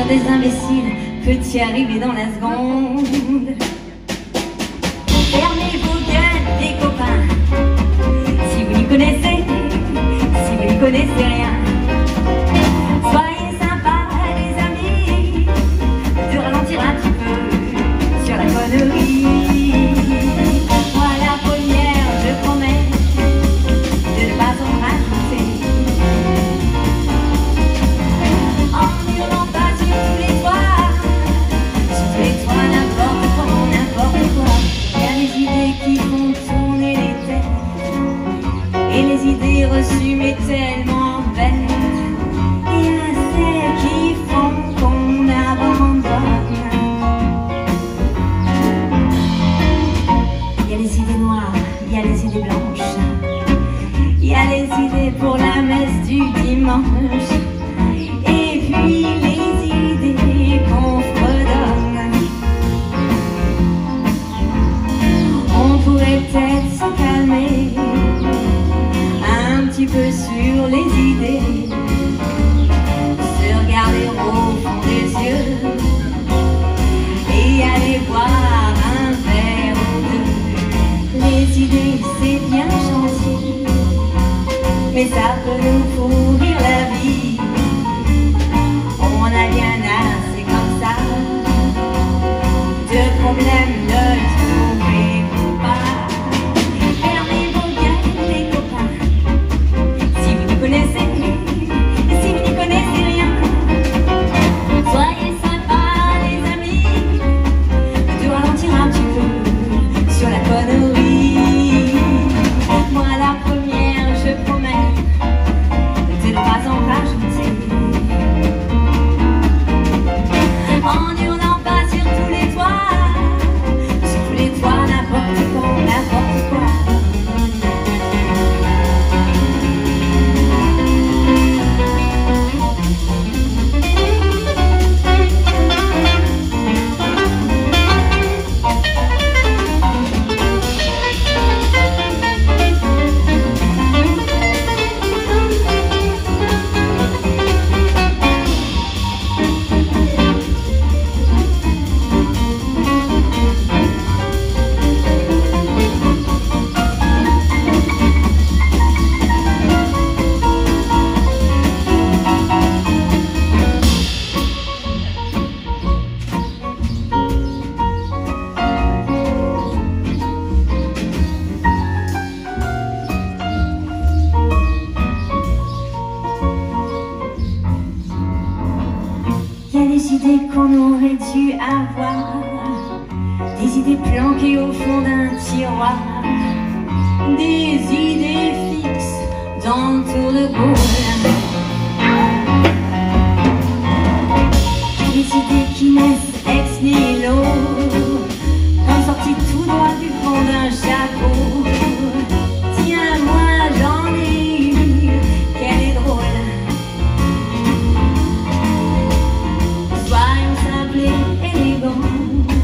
faire des imbéciles peut y arriver dans la seconde. Fermez vos gueules, les copains, si vous n'y connaissez, si vous n'y connaissez rien. Soyez sympas, les amis, de ralentir un petit peu sur la connerie. Moi la première, je promets de ne pas en rajouter. En hurlant pas sur tous les toits, n'importe comment, n'importe quoi. Il y a les idées qui font tourner les têtes, et les idées reçues mais tellement bêtes. Il y a celles qui font qu'on abandonne. Il y a les idées noires, il y a les idées blanches, il y a les idées pour la messe du dimanche, et puis les idées qu'on fredonne. On pourrait peut-être se calmer un petit peu sur les idées, se regarder au fond des yeux et aller boire un verre ou deux. Les idées c'est bien gentil, mais ça peut nous pourrir la vie. On a bien assez comme ça de problèmes de trouver pas. Fermez vos gueules, les copains, si vous n'y connaissez, si vous n'y connaissez rien. Soyez sympas, les amis, de ralentir un petit peu sur la connerie. Moi la première, je promets de ne pas en rajouter. En hurlant pas sur tous les toits, n'importe quand, n'importe quoi. Il y a des idées qu'on aurait dû avoir, des idées planquées au fond d'un tiroir, des idées fixes dans le tour de Gaulle. Des idées qui naissent ex nihilo, comme sorties tout droit du fond d'un chapeau. Tiens, moi j'en ai une, qu'elle est drôle. Soyons simples et élégants,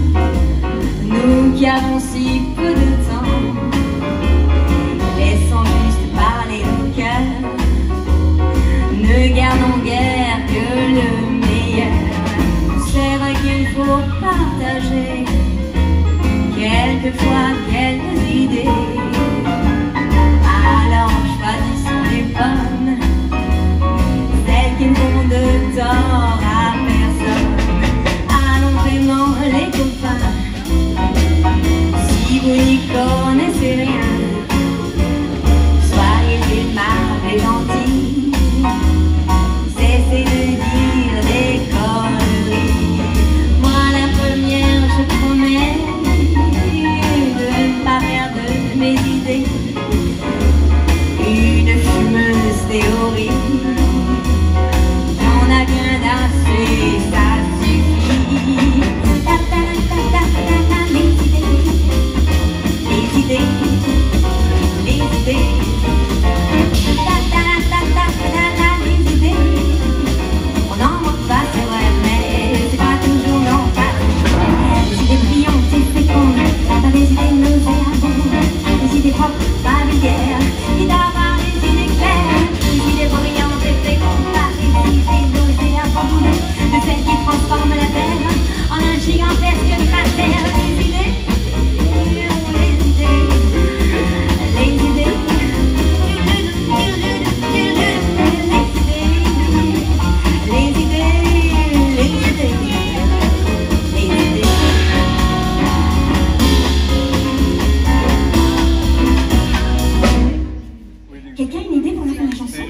nous qui avons si peu de temps, laissons Quelqu'un a une idée pour la fin de la chanson?